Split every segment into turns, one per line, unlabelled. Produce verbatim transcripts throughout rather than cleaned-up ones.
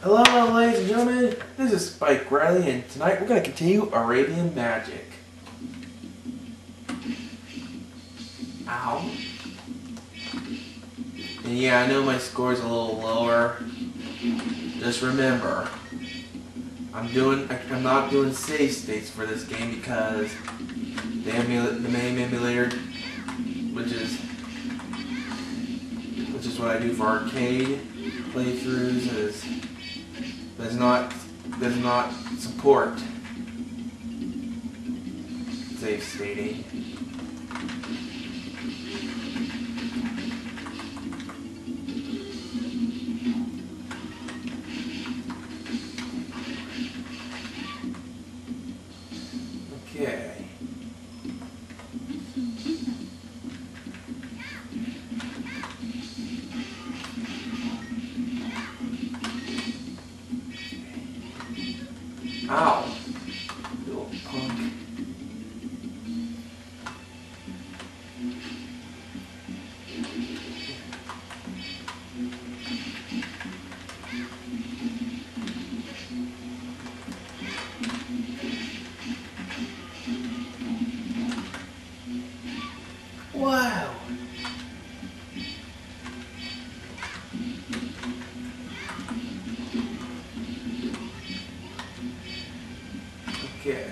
Hello, ladies and gentlemen. This is Spike Riley, and tonight we're going to continue Arabian Magic. Ow. And yeah, I know my score's a little lower. Just remember, I'm doing. I'm not doing save states for this game because the, emula the main emulator, which is which is what I do for arcade playthroughs, is does not does not support save stating. Okay. Ow. Little punk. Wow. Okay.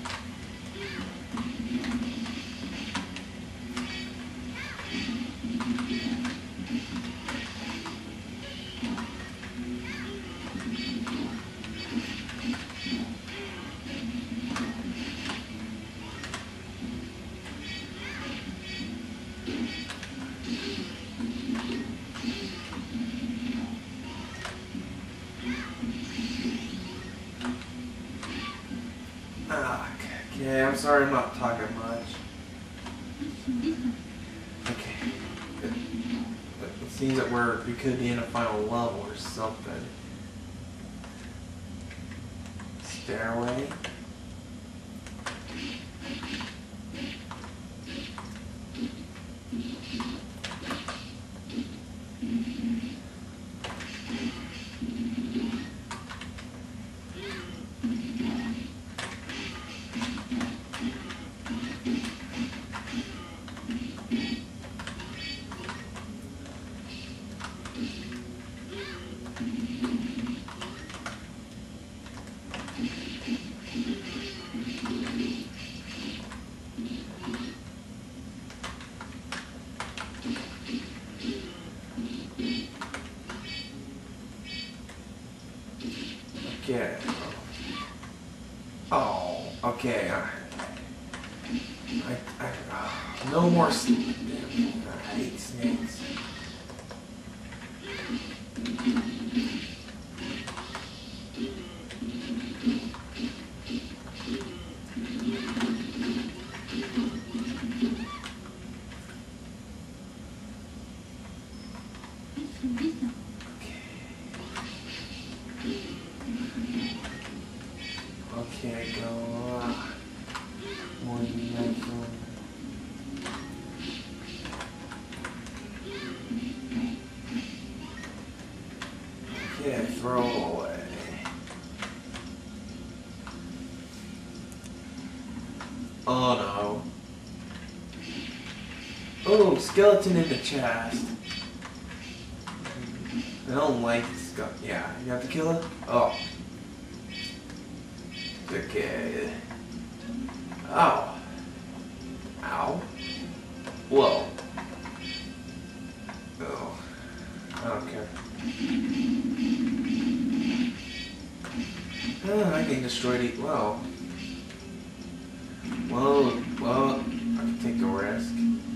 Okay, I'm sorry I'm not talking much. Okay. It, it seems that we're we could be in a final level or something. Stairway. Okay. Oh, okay. I, I, I, uh, no more snakes. I hate snakes. Okay, go. Uh, more natural. Okay, throw away. Oh no. Oh, skeleton in the chest. I don't like skeleton. Yeah, you have to kill it? Oh. Okay. Ow. Ow. Whoa. Oh. I don't care. Oh, I can destroy it. Well. Well, well, I can take a risk.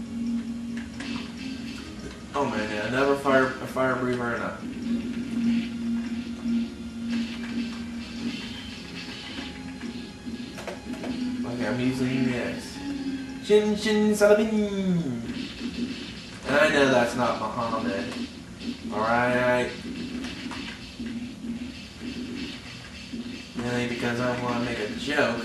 Oh man, yeah, another fire, a fire breather and a. Okay, I'm using this. Shin Shin Salabin! And I know that's not Muhammad. Alright? Mainly because I want to make a joke.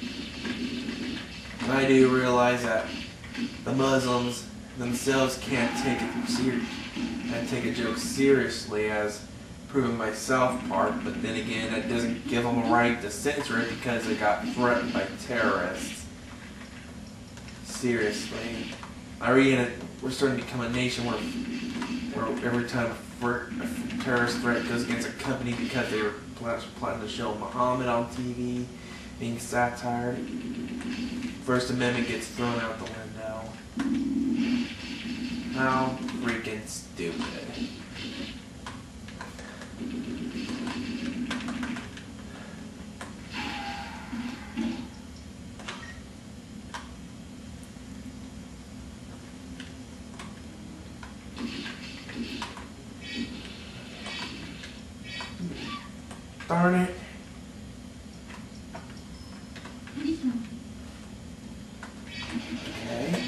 And I do realize that the Muslims themselves can't take it serious. Can't take a joke seriously, as proven myself part, but then again, that doesn't give them a right to censor it because they got threatened by terrorists. Seriously. Arabian, we're starting to become a nation where, where every time a terrorist threat goes against a company because they were planning to show Muhammad on T V, being satire, First Amendment gets thrown out the window. How freaking stupid. Darn it. Okay.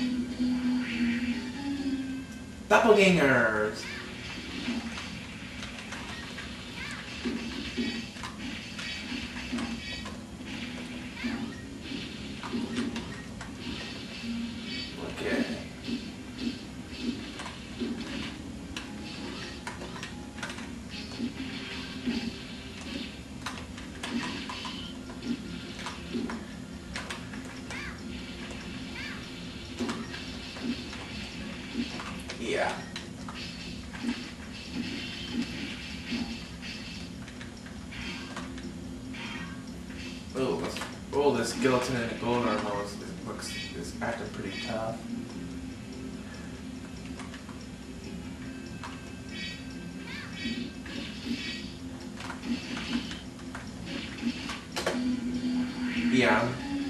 Doppelgangers. Okay. Yeah. Oh, this, oh, this skeleton in the gold armor is, it looks is acting pretty tough. Yeah.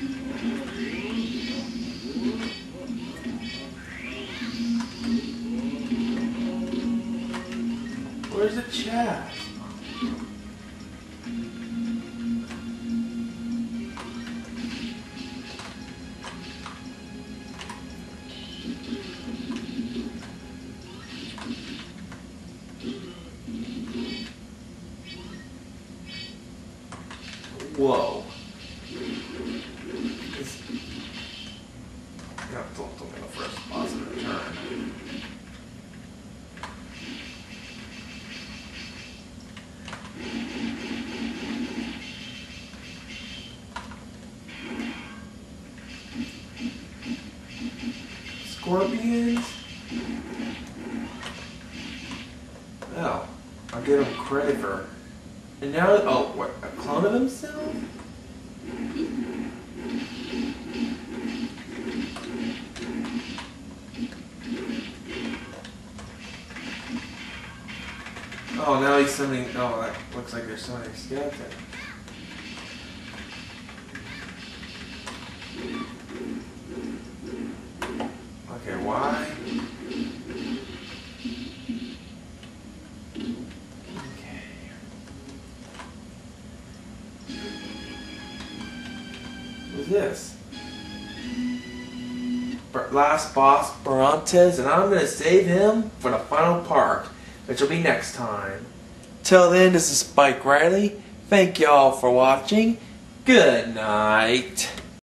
Where's the chest? Whoa. It's, no, don't tell me the first positive turn. Scorpions? Oh, I'll give him credit for. And now, oh, what, a clone of himself? Oh, now he's summoning, oh, that looks like they're summoning a skeleton. Okay, why? Who's this? Last boss, Barantes, and I'm going to save him for the final part, which will be next time. Till then, this is Spike Riley. Thank y'all for watching. Good night.